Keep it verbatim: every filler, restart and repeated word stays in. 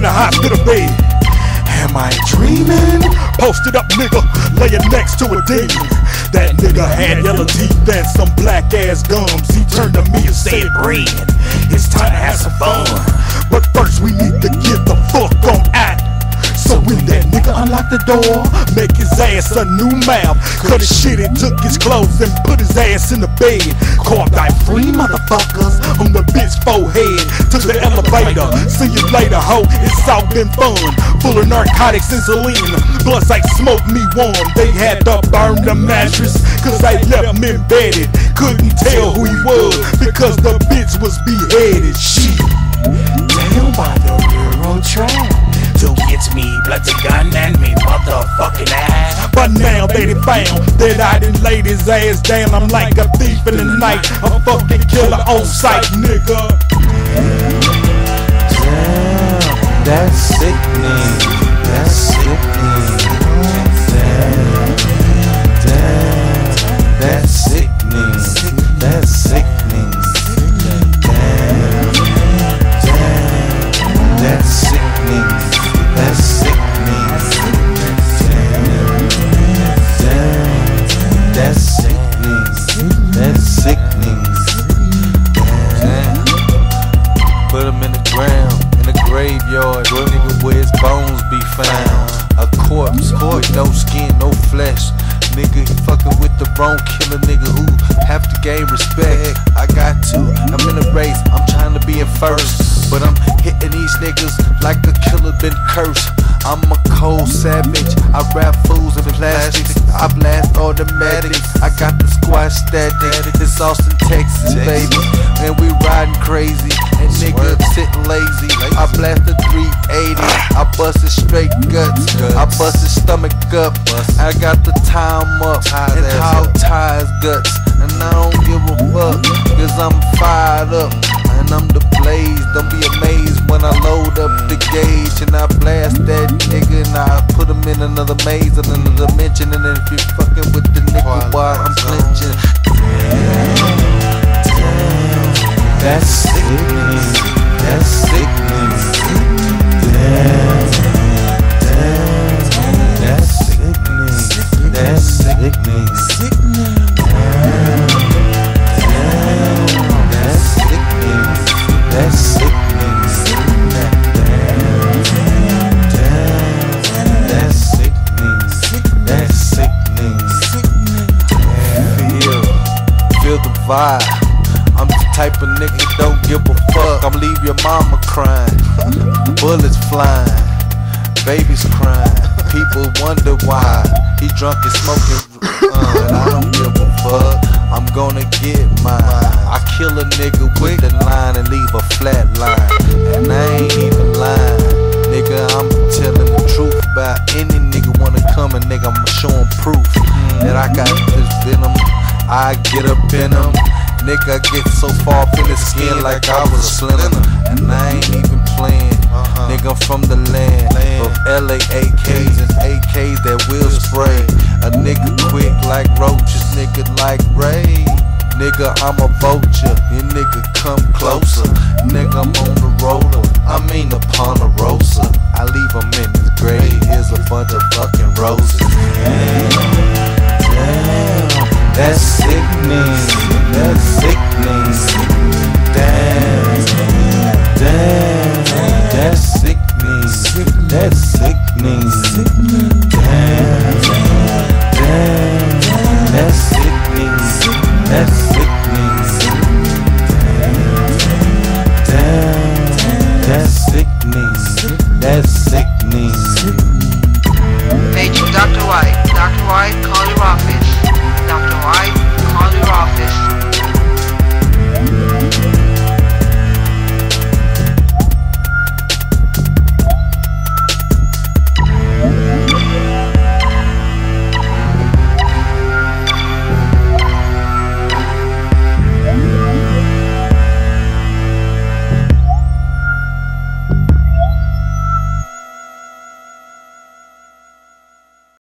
in a hospital bed. Am I dreaming? Posted up nigga, laying next to a demon. That nigga had yellow teeth and some black ass gums. He turned to me and said, "Red, it's time to have some fun. But first we need to get the fuck on out." So when that nigga unlocked the door, make his ass a new mouth, cut his shit and took his clothes and put his ass in the bed. Carved out three motherfuckers on the bitch forehead. Took the elevator, see you later ho, it's all been fun. Full of narcotics and saline, plus they smoked me warm. They had to burn the mattress, cause they left me embedded. Couldn't tell who he was, because the bitch was beheaded. Shit, down by the Euro track. To get me, blood to gun and me motherfucking ass. But now they done found that I done laid his ass down. I'm like a thief in the night, a fucking killer on sight, nigga. Damn, that's sickening. That's sickening. Damn, damn, that's sickening. That's sickening. Damn, damn, that's sickening. That's sickening. Damn, damn, that's sickening. That's sickening. Damn. Put him in the ground, in the graveyard, nigga, where his bones be found. A corpse with no skin, no flesh. Nigga, he fucking with the wrong killer nigga who have to gain respect. I got to, I'm in a race, I'm trying to be in first, but I'm hitting these niggas like a killer been cursed. I'm a cold savage, I wrap fools in plastics, I blast automatics. I got the squad static, it's Austin, Texas, baby, and we riding crazy, and niggas sitting lazy. I blast the three eighty, I bust his straight guts, I bust his stomach up, I got the time up, and how ties guts, and I don't give a fuck, cause I'm fired up, and I'm the blaze. Don't be amazed when I load up the gauge, and I blast that nigga, and I put him in another maze, in another dimension, and if you fucking with the nigga while I'm flinching. That's sickening. That's sickening. Damn, damn, that's sickening. That's sickening. Damn, damn, that's sickening. That's sickening. Damn, damn, that's sickening. That's sickening. Feel, feel the vibe. I'm the type of nigga don't give a fuck. I'ma leave your mama crying, bullets flying, babies crying. People wonder why he drunk and smoking, uh, and I don't give a fuck. I'm gonna get mine. I kill a nigga with the line and leave a flat line, and I ain't even lying, nigga. I'm telling the truth about any nigga wanna come and nigga I'ma show him proof that I got this venom. I get up in him. Nigga, get so far up in the skin like I was a splinter, and I ain't even playing. Uh-huh. Nigga, I'm from the land, land of L A A Ks and A Ks that will spray. A nigga quick like roaches, nigga like Ray. Nigga, I'm a vulture, you nigga come closer. Nigga, I'm on the roller, I mean the Ponderosa. I leave him in his grave, here's a bunch of fucking roses. Damn, damn, that's sickening.